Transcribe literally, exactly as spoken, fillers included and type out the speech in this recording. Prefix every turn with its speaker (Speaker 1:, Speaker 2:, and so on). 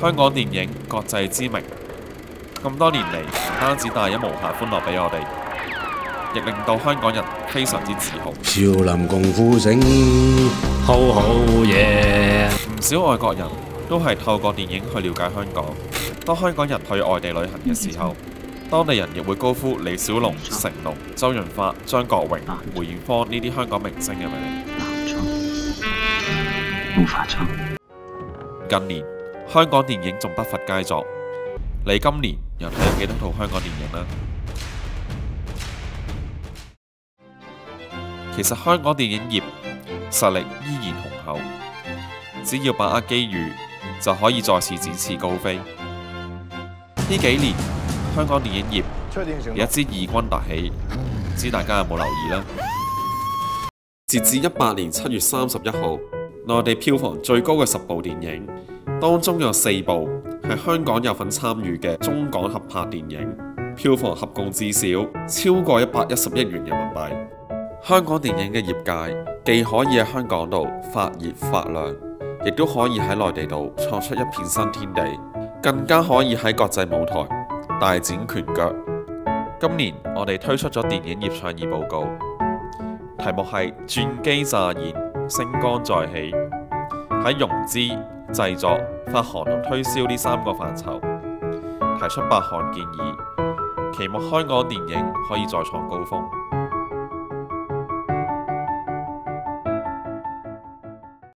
Speaker 1: 香港電影國際知名，咁多年嚟唔單止帶一無限歡樂俾我哋，亦令到香港人非常之自豪。
Speaker 2: 少林功夫醒，好好嘢。
Speaker 1: 唔少外國人都係透過電影去了解香港。當香港人去外地旅行嘅時候，當地人亦會高呼李小龍、成龍、周潤發、張國榮、梅艷芳呢啲香港明星嘅名。近年香港電影仲不乏佳作，你今年又睇咗幾多套香港電影呢？其實香港電影業實力依然雄厚，只要把握機遇，就可以再次展翅高飛。呢幾年香港電影業有一支異軍突起，唔知大家有冇留意呢？截至一八年七月三十一號，內地票房最高嘅十部電影，當中有四部係香港有份參與嘅中港合拍電影，票房合共至少超過一百一十億元人民幣。香港電影嘅業界既可以喺香港度發熱發亮，亦都可以喺內地度創出一片新天地，更加可以喺國際舞台大展拳腳。今年我哋推出咗電影業倡議報告，題目係轉機乍現，星光再起，喺融資、製作、發行同推銷呢三個範疇提出八項建議，期望香港電影可以再創高峰。